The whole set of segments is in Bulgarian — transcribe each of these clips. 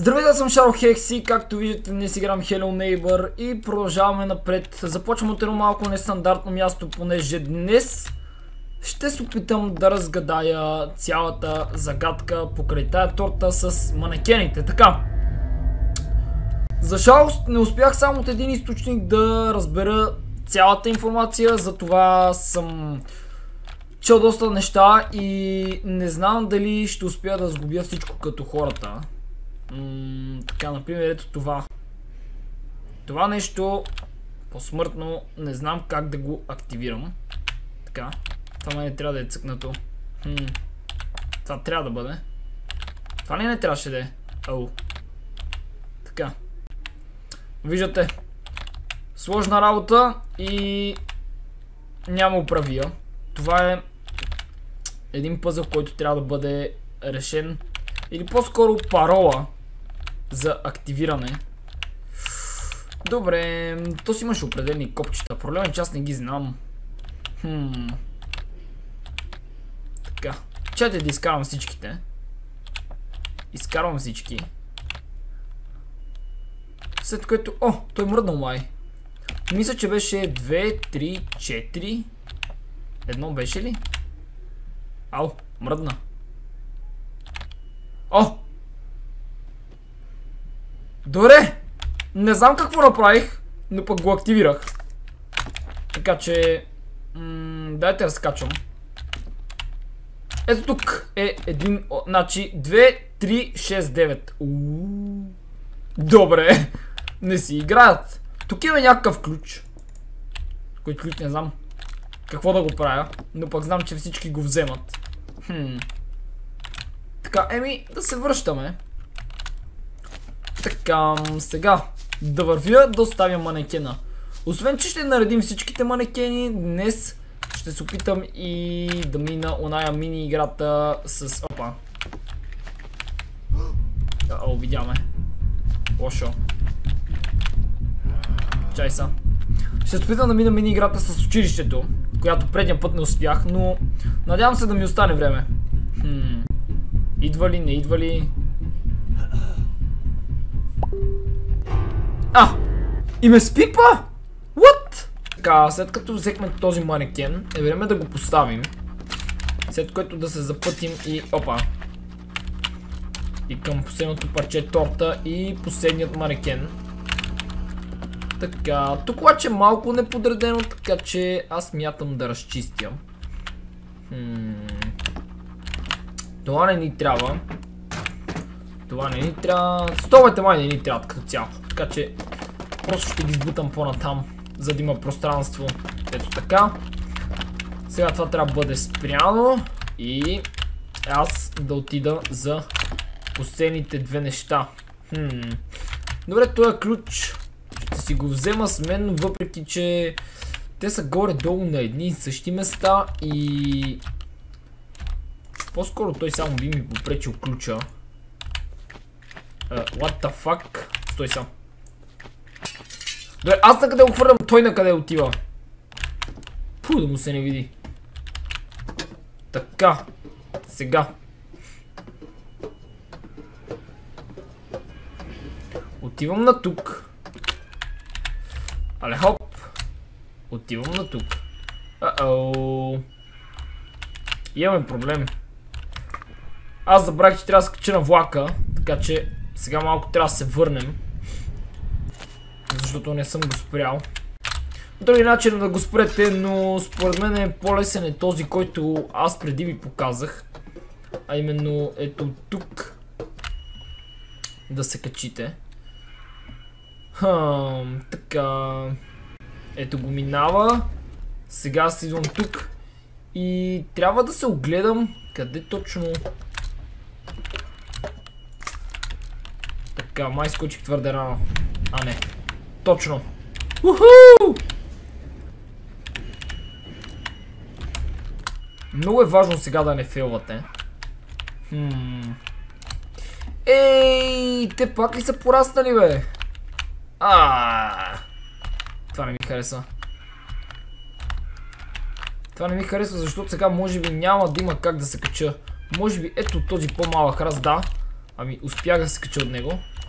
Здравейте, аз съм Шаро Хекси, както виждате днес играм Hello Neighbor и продължаваме напред. Започвам от едно малко нестандартно място, понеже днес ще се опитам да разгадая цялата загадка покрай тая торта с манекените. Така, за жалост не успях само от един източник да разбера цялата информация, затова съм чел доста неща и не знам дали ще успя да сгубя всичко като хората. Така, например, ето това. Това нещо посмъртно не знам как да го активирам. Така, това не трябва да е цъкнато. Това трябва да бъде. Това ли не трябваше да е? Ау. Така. Виждате. Сложна работа и няма управия. Това е един пъзъл, който трябва да бъде решен. Или по-скоро парола за активиране. Добре, то си имаш определени копчета. Проблемът е, че аз не ги знам. Така. Чайте да изкарвам всичките. Изкарвам всички. След което... О, той мръднал май. Мисля, че беше 2, 3, 4. Едно беше ли? Ау, мръдна. О! Добре! Не знам какво направих, но пък го активирах. Така че... дайте да скачам. Ето тук е един... Значи 2, 3, 6, 9. Добре! Не си играят. Тук има някакъв ключ. Кой ключ не знам какво да го правя, но пък знам, че всички го вземат. Така, да се връщаме. Така, сега да вървя да оставя манекена. Освен, че ще наредим всичките манекени, днес ще се опитам и да мина оная мини играта с... Опа. О, видяме. Лошо. Чай са. Ще се опитам да мина мини играта с училището, която предния път не успях, но надявам се да ми остане време. Идва ли, не идва ли? И ме спипа? What? Така, след като взехме този манекен, е време да го поставим. След което да се запътим и... Опа! И към последното парче торта и последният манекен. Така, тук обаче е малко неподредено, така че аз мятам да разчистя. Това не ни трябва. Това не ни трябва. Столовете май не ни трябват като цяло. Така че просто ще ги сбутам по-натам, за да има пространство. Ето така. Сега това трябва да бъде спряно. И аз да отида за последните две неща. Добре, този ключ ще си го взема с мен, въпреки че те са горе-долу на едни и същи места и... По-скоро той само би ми попречил ключа. What the fuck? Стой сам. Добре, аз на къде го хвърлям, той на къде отива. Да му се не види. Така. Сега. Отивам на тук. Але хоп. Отивам на тук. Имаме проблем. Аз забравих, че трябва да скача на влака, така че сега малко трябва да се върнем. Защото не съм го спрял. Други начин да го спрете, но според мен е по-лесен е този, който аз преди ви показах. А именно ето тук. Да се качите. Така. Ето го минава. Сега аз идвам тук. И трябва да се огледам къде точно... Така, май скочих твърде рано. Не. Точно. Уху! Много е важно сега да не фейлвате. Ей, те пак ли са пораснали, бе? Това не ми хареса. Това не ми харесва, защото сега може би няма да има как да се кача. Може би ето този по-малък раз, да. Ами успях да се кача от него.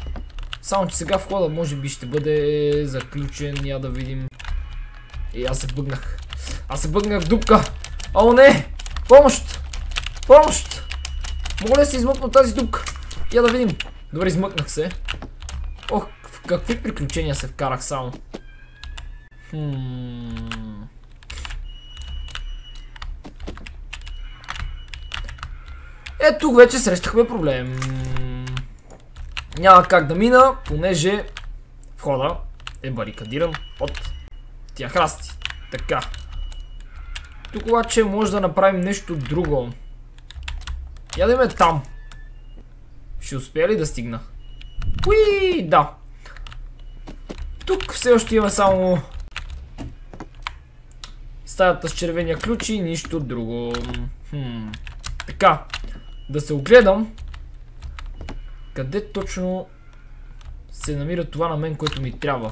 Само че сега входа може би ще бъде заключен. Я да видим. И аз се бъгнах. Аз се бъгнах в дупка. О, не! Помощ! Помощ! Мога ли да се измъкна от тази дупка? Я да видим. Добре, измъкнах се. Ох, в какви приключения се вкарах само. Ето тук вече срещахме проблем. Няма как да мина, понеже входа е барикадиран от тия храсти. Така. Тук обаче може да направим нещо друго. Я да имаме там. Ще успея ли да стигна? Уи, да. Тук все още имаме само стаята с червения ключ и нищо друго. Така. Да се огледам. Къде точно се намира това на мен, което ми трябва?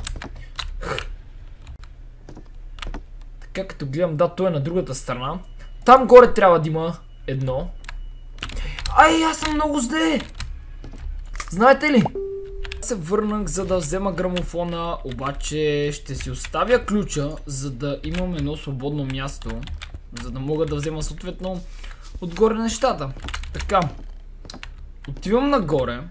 Така като гледам, да, то е на другата страна. Там горе трябва да има едно. Ай, аз съм много зле! Знаете ли? Се върнах, за да взема грамофона, обаче ще си оставя ключа, за да имам едно свободно място, за да мога да взема съответно отгоре нещата. Така. Отивам нагоре.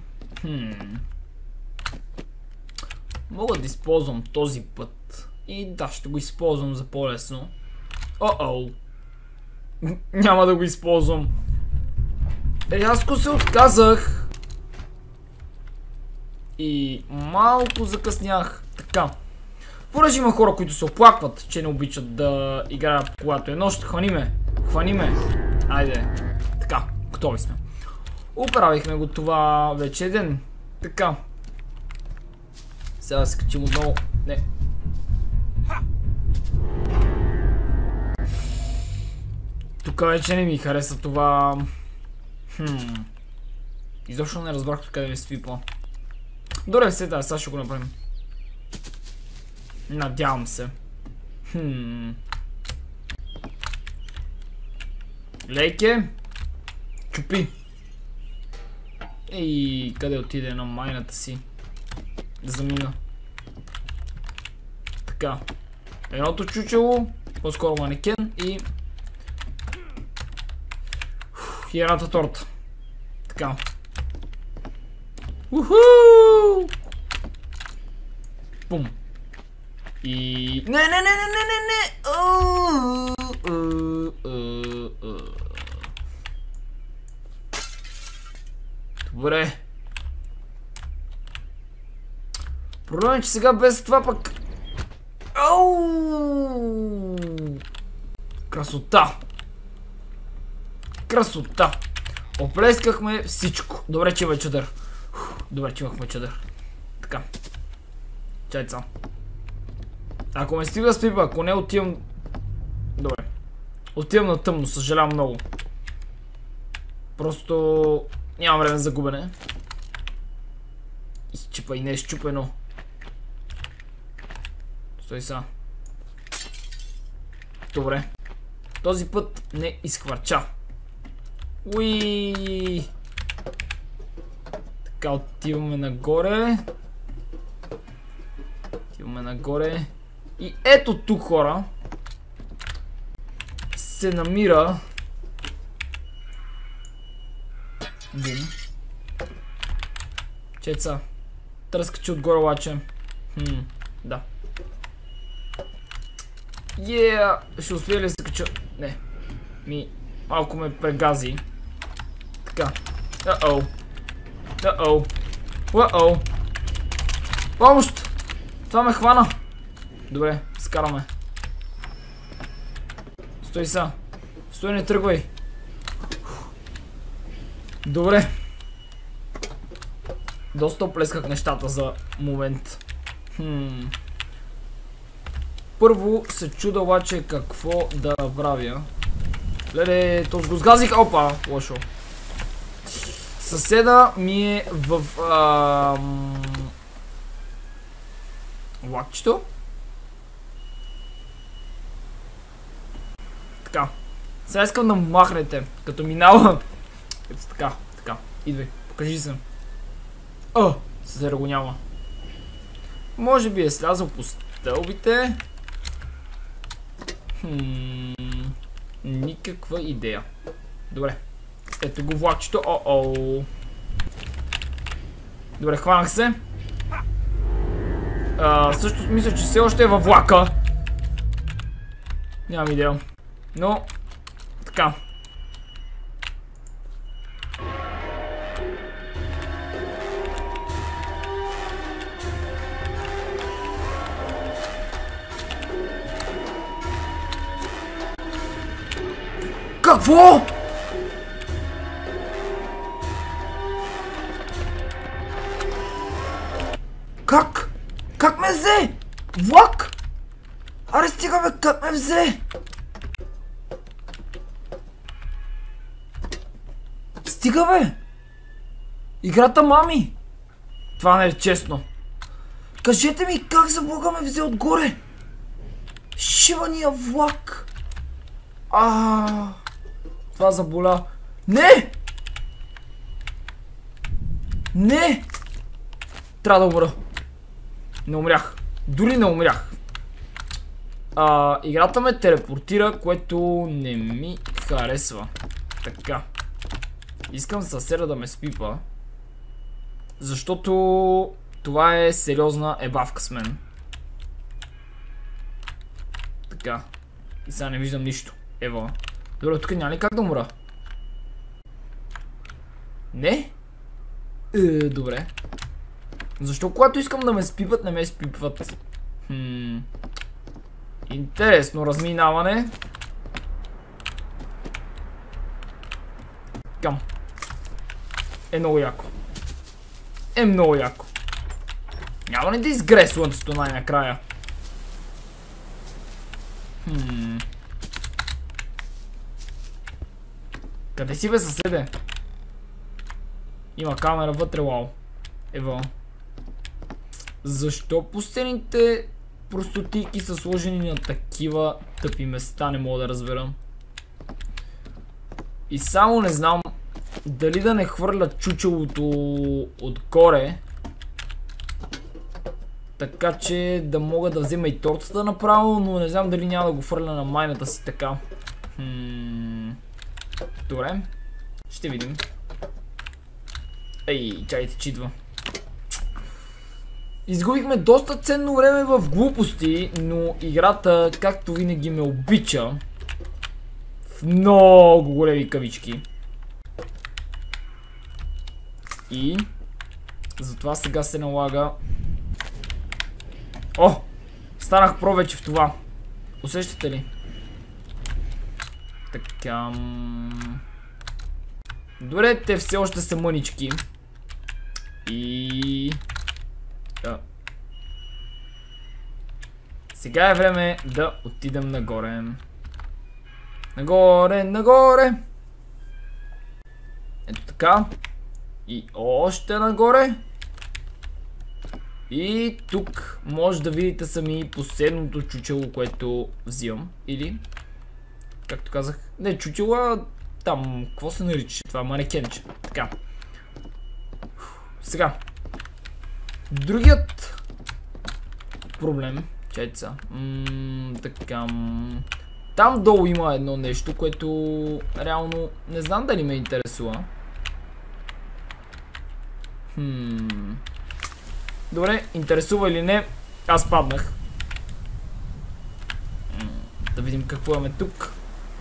Мога да използвам този път. И да, ще го използвам за по-лесно. О-оу. Няма да го използвам. Рязко се отказах. И малко закъснях. Така. Понеже има хора, които се оплакват, че не обичат да играят когато е нощ. Хвани ме. Хвани ме. Айде. Така. Готови сме. Оправихме го това вече ден. Така. Сега да се качим отново. Не. Тук вече не ми хареса това. Изобщо не разбрах къде ми свипа. Добре, сега ще го направим. Надявам се. Лейке. Чупи. И къде отиде на майната си? Замина. Така. Едното чучело, по-скоро манекен и едната торта. Така. Уху! Пум. И... Не! Добре. Проблем е, че сега без това пък... Ау! Красота! Красота! Оплескахме всичко. Добре, че има чадър. Добре, че имахме чадър. Така. Чайца. Ако ме стига с пипа, ако не отивам... Добре. Отивам на тъмно, съжалявам много. Просто... Нямам време за губене. Изчипа и не е щупено. Стой са. Добре. Този път не изхвърча. Уи. Така, отиваме нагоре. Отиваме нагоре. И ето тук, хора, се намира... Бум. Чеца. Тръскачи отгоре обаче. Да. Ще успея ли да се кача? Не. Малко ме прегази. Така. Помощ! Това ме хвана. Добре, скараме. Стой са. Стой, не тръгвай. Добре. Доста оплесках нещата за момент. Първо се чуда обаче какво да направя. Леле, то го сгазих. Опа, лошо. Съседа ми е в влакчето. Така. Сега искам да махнете, като минава. Ето така, така. Идвай, покажи се. Съседа го няма. Може би е слязал по стълбите. Никаква идея. Добре. Ето го влакчето. О-оу. Добре, хванах се. Също мисля, че все още е във влака. Нямам идея. Но, така. Какво? Как? Как ме взе? Влак? Аре стига бе, как ме взе? Стига бе! Играта мами! Това не е честно. Кажете ми как за Бога ме взе отгоре? Шибания влак! Това заболя. Не! Не! Трябва да умра. Не умрях. Дори не умрях. Играта ме телепортира, което не ми харесва. Така. Искам съседа да ме спипа. Защото това е сериозна ебавка с мен. Така. И сега не виждам нищо. Ева. Добре, тук няма ли как да умра? Не? Добре. Защо когато искам да ме спипат, не ме спипват? Интересно разминаване. Кам. Е много яко. Е много яко. Няма ли да изгре слънцето най-накрая? Къде си бе, съседе? Има камера вътре, вау. Ево. Защо пустените простотики са сложени на такива тъпи места, не мога да разберам. И само не знам дали да не хвърля чучелото отгоре, така че да мога да взема и тортата направо, но не знам дали няма да го хвърля на майната си така. Добре, ще видим. Ей, чайте, че идва. Изгубихме доста ценно време в глупости, но играта, както винаги, ме обича. В много големи кавички. И затова сега се налага. О! Станах про вече в това. Усещате ли? Така. Добре, те все още са мънички. И... Сега е време да отидем нагоре. Нагоре, нагоре. Ето така. И още нагоре. И тук може да видите сами последното чучело, което взимам. Или, както казах, не чучело, а там, какво се нарича това? Манекенче. Така. Сега. Другият проблем. Чайте са. Така. Там долу има едно нещо, което реално не знам дали ме интересува. Добре, интересува или не, аз паднах. Да видим какво имаме тук.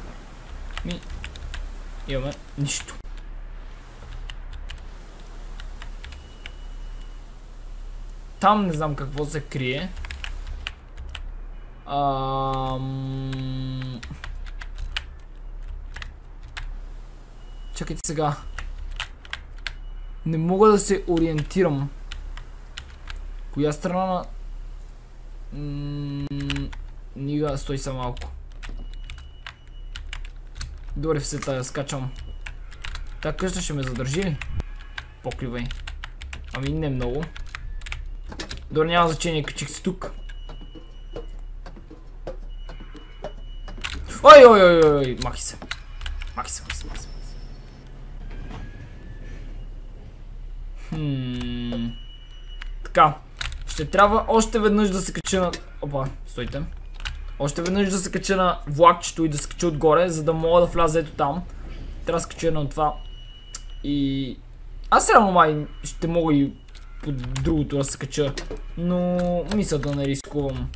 Имаме нищо. Там не знам какво се крие. Чакайте сега. Не мога да се ориентирам. Коя страна на... Нига, стой са малко. Добре, все тая скачам. Та къща ще ме задържи ли? Покривай. Ами не много. Добре, няма значение, качих си тук. Ой, ой, ой, ой, махи се. Махи се, махи се, махи се. Така. Ще трябва още веднъж да се кача на... Опа, стойте. Още веднъж да се кача на влакчето и да се кача отгоре, за да мога да вляза ето там. Трябва да се кача на това. И... Аз реално май ще мога и по другото да се кача. Но мисля да не рискувам.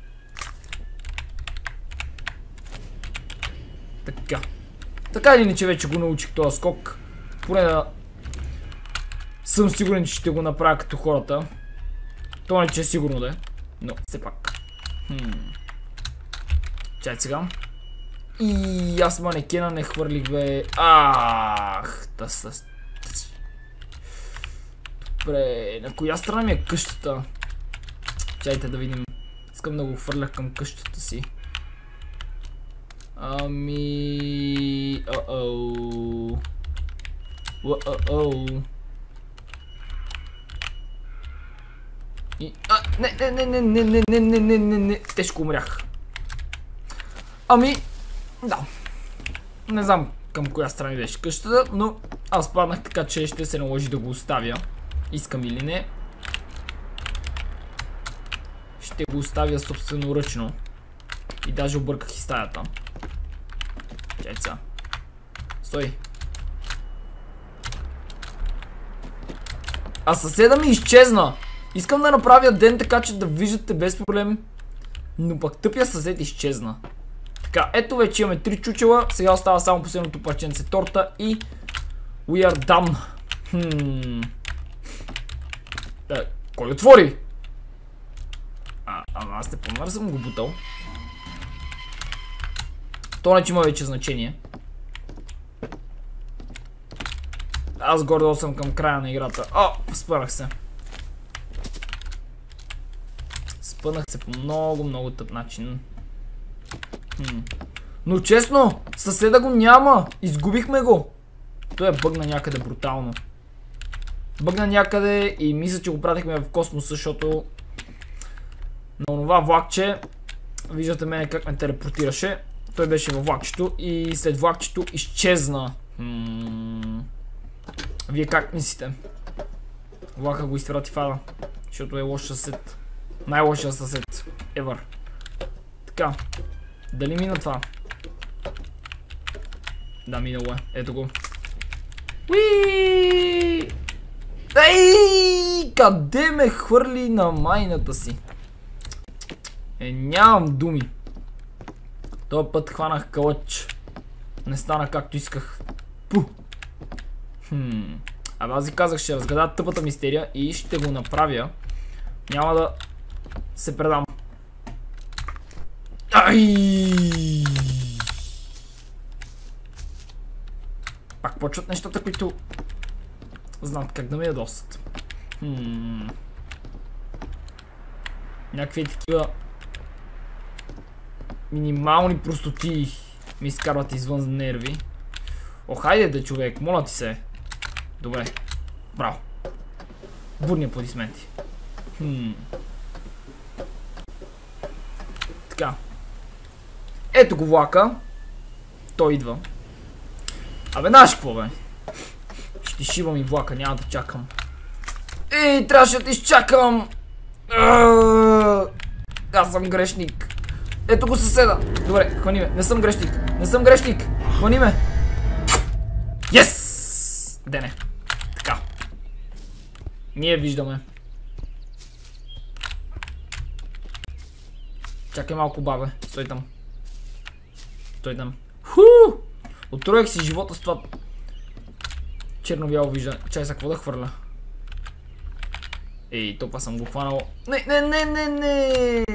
Така. Така или иначе вече го научих този скок. Поне да... Съм сигурен, че ще го направя като хората. То не че е сигурно да е. Но все пак. Чай сега. И аз манекена не хвърлих бе. Ах, добре, на коя страна ми е къщата? Чайте да видим. Искам да го хвърля към къщата си. Ами... И... Не, тежко умрях. Ами... Да. Не знам към коя страна беше къщата, но аз паднах така, че ще се наложи да го оставя. Искам или не. Ще го оставя собственоръчно. И даже обърках и стаята. Чай сега. Стой. А съседа ми изчезна. Искам да направя ден така, че да виждате без проблем. Но пък тъпия съсед изчезна. Така, ето вече имаме 3 чучела. Сега остава само последното парченце торта и... We are done. Кой отвори? Аз те помър съм го бутал. То не че има вече значение. Аз гордо съм към края на играта. Спънах се. Спънах се по много тъп начин. Но честно, съседа го няма. Изгубихме го. Той е бъгна някъде брутално. Бъгна някъде и мисля, че го пратихме в космоса, защото на онова влакче, виждате мене как ме телепортираше. Той беше във влакчето и след влакчето изчезна. Вие как мислите? Влака го изтрати фада, защото е лош съсед. Най-лошия съсед ever. Така. Дали мина това? Да, минало е. Ето го. Уиииии! Ей! Къде ме хвърли на майната си? Нямам думи. Този път хванах кълъч. Не стана както исках. Пу! Абе аз ви казах, ще разгадат тъпата мистерия и ще го направя. Няма да се предам. Ай! Пак почват нещата, които знаят как да ме ядосат. Някакви такива минимални простоти ми изкарват извън нерви. Хайде да, човек, моля ти се. Добре, браво. Бурни аплодисменти. Така. Ето го влака. Той идва. Абе, знаеш какво бе? Ще шибам и влака, няма да чакам. Ей, трябваше да изчакам! Аз съм грешник. Ето го съседа. Добре, хвани ме. Не съм грешник. Не съм грешник. Хвани ме. Йес! Дене. Така. Ние виждаме. Чакай малко, бабе. Стой там. Стой там. Отроях си живота с това черно-бяло виждане. Чай сега какво да хвърля. Ей, топа съм го хванал. Не.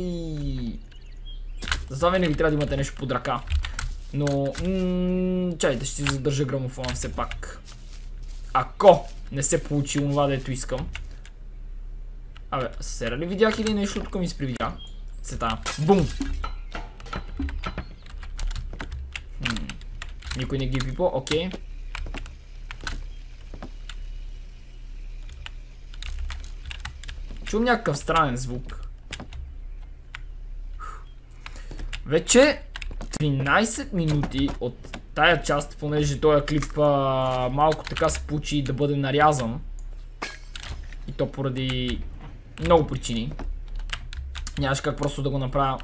Затова винаги трябва да имате нещо под ръка. Но, чайте, ще си задържа грамофона все пак. Ако не се получи онова, дето искам. Абе, сера ли видях или нещо тук ми спривидя? Сета. Бум! Никой не ги пипо, окей. Чувам някакъв странен звук. Вече 13 минути от тая част, понеже този клип малко така се получи да бъде нарязан. И то поради Много причини. Нямаш как просто да го направя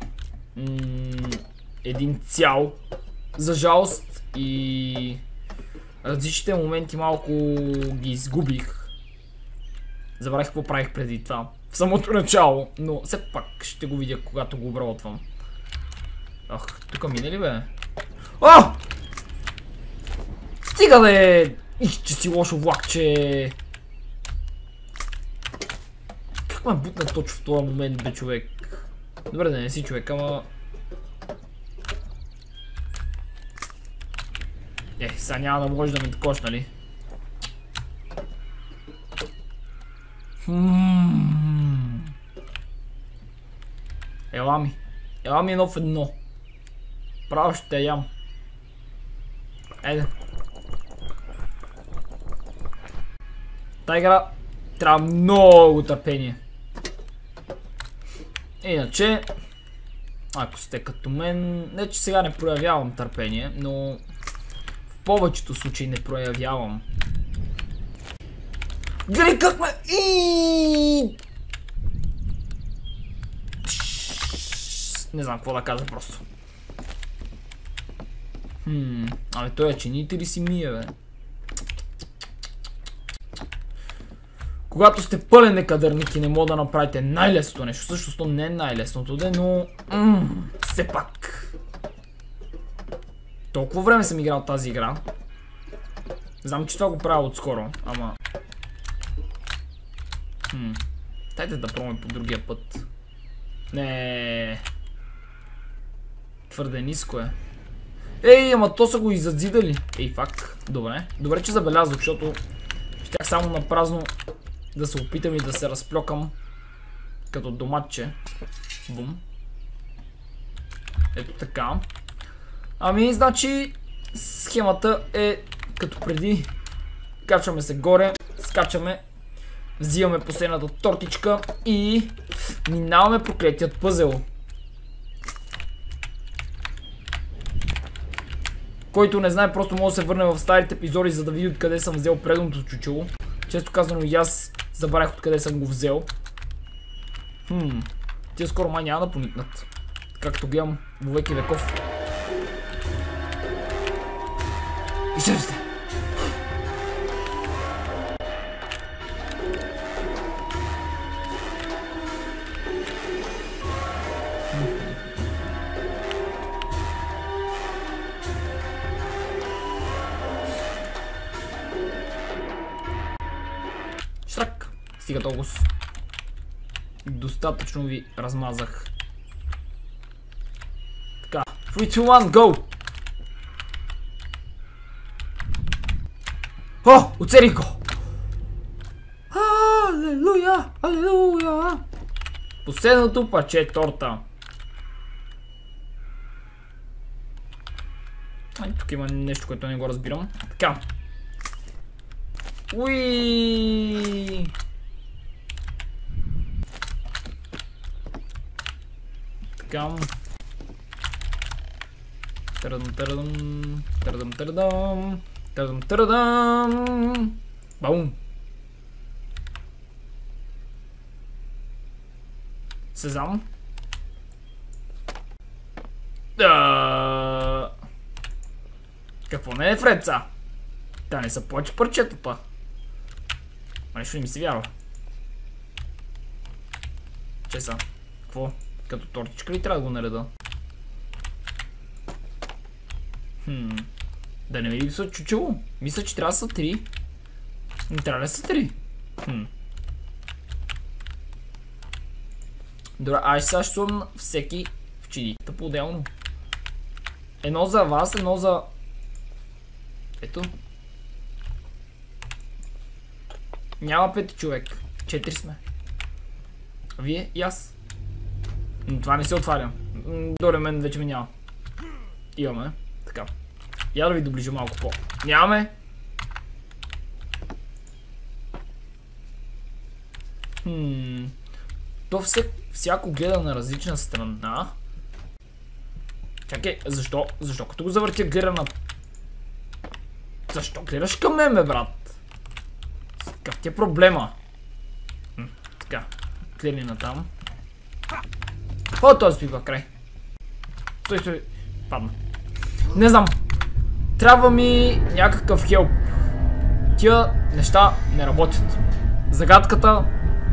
един цял. За жалост и различните моменти малко ги изгубих. Забравих какво правих преди това. В самото начало, но все пак ще го видя, когато го обработвам. Ах, тук мине ли бе? О! Стига бе! Их, че си лошо влакче! Как ме бутна точно в този момент бе, човек? Добре да не си човек, ама... Сега няма да може да ми такош, нали? Ела ми едно в едно. Право ще ям. Айде. Та игра трябва много търпение. Иначе, ако сте като мен, не че сега не проявявам търпение, но в повечето случаи не проявявам. Гледай как ме... Не знам какво да кажа просто. Абе той е чините ли си мие, бе? Когато сте пълен некадърник и не мога да направите най-лесното нещо, всъщност не е най-лесното, но... все пак. Толкова време съм играл тази игра. Знам, че това го правя отскоро, ама... Дайте да пробваме по другия път. Не. Твърде ниско е. Ей, ама то са го и задзидали. Ей, фак. Добре. Добре, че забелязах, защото щях само на празно да се опитам и да се разплёкам като доматче. Бум. Ето така. Ами, значи, схемата е като преди. Качваме се горе, скачаме, взимаме последната тортичка и минаваме проклетият пъзел. Който не знае, просто може да се върне в старите епизоди, за да види откъде съм взел предното чучело. Често казано и аз забравях откъде съм го взел. Тия скоро май няма да поникнат. Както гледам во веки веков. Изчезвайте! Шрак! Стига толкова. Достатъчно ви размазах. Така. 3, 2, 1, go! О! Оцелих го! Алелуя! Алелуя! Последното парче торта. Тук има нещо, което не го разбирам. Така. Уи! Така. Търдам. Баум. Сезам. Какво не е Фредца? Та не са повече парчета па. А нещо не ми се вярва. Че са? Какво? Като тортичка ли трябва да го нареда? Да не ми липсва чучело. Мисля, че трябва да са 3. Не трябва да са 3. Добре, аз сега ще слъм всеки в чиниката по-отделно. Едно за вас, едно за... Ето. Няма 5 човек. 4 сме. Вие и аз. Но това не се отваря. Добре, мен вече ми няма. Имаме. Така. Я да ви доближа малко по. Нямаме. То всяко гледа на различна страна. Чакай, защо? Защо като го завъртя гледа на... Защо гледаш към мен, бе, брат? Какъв ти е проблема? Така. изсветление на там. О, този спива край. Стой. Падна. Не знам. Трябва ми някакъв хелп. Тия неща не работят. Загадката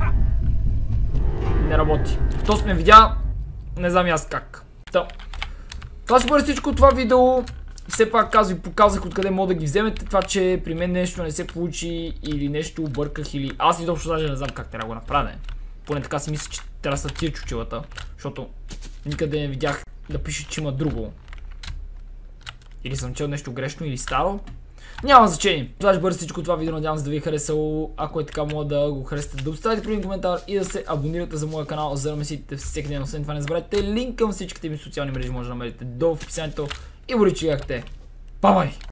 не работи. То сме видя, не знам аз как. Това ще бъде всичко от това видео. Все пак аз ви показах откъде мога да ги вземете. Това, че при мен нещо не се получи или нещо обърках, или аз изобщо даже не знам как трябва да го направя. Поне така си мисля, че трябва да са тия чучелата, защото никъде не видях да пише, че има друго. Или съм чел нещо грешно или старо. Няма значение. Това ще бъде всичко това видео. Надявам се да ви е харесало. Ако е така, мога да го харесате, да оставите при коментар и да се абонирате за моя канал, за да ме следите всеки ден. Освен това не забравяйте, линк към всичките ми социални мрежи може да намерите долу в описанието. И бъде, че гледахте. Бай-бай!